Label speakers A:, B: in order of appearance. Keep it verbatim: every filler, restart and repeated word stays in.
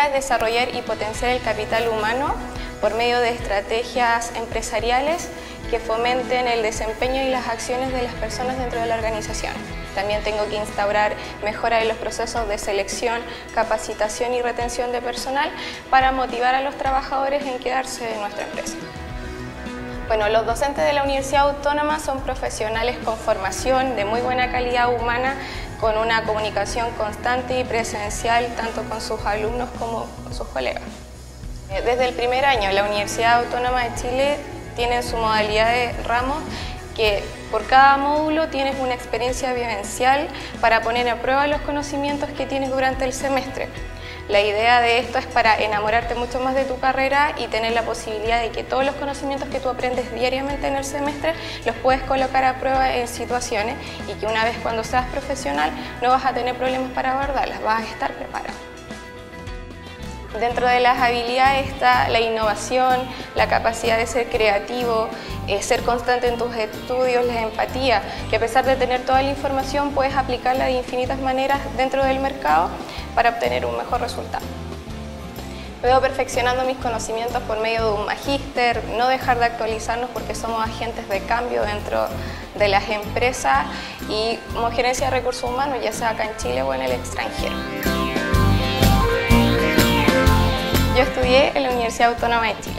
A: idea es desarrollar y potenciar el capital humano por medio de estrategias empresariales que fomenten el desempeño y las acciones de las personas dentro de la organización. También tengo que instaurar mejora en los procesos de selección, capacitación y retención de personal para motivar a los trabajadores en quedarse en nuestra empresa. Bueno, los docentes de la Universidad Autónoma son profesionales con formación de muy buena calidad humana, con una comunicación constante y presencial tanto con sus alumnos como con sus colegas. Desde el primer año, la Universidad Autónoma de Chile tiene su modalidad de ramos que por cada módulo tienes una experiencia vivencial para poner a prueba los conocimientos que tienes durante el semestre. La idea de esto es para enamorarte mucho más de tu carrera y tener la posibilidad de que todos los conocimientos que tú aprendes diariamente en el semestre los puedes colocar a prueba en situaciones y que una vez cuando seas profesional no vas a tener problemas para abordarlas, vas a estar preparado. Dentro de las habilidades está la innovación, la capacidad de ser creativo, eh, ser constante en tus estudios, la empatía, que a pesar de tener toda la información puedes aplicarla de infinitas maneras dentro del mercado para obtener un mejor resultado. Me veo perfeccionando mis conocimientos por medio de un magíster, no dejar de actualizarnos porque somos agentes de cambio dentro de las empresas y como gerencia de recursos humanos, ya sea acá en Chile o en el extranjero. Yo estudié en la Universidad Autónoma de Chile.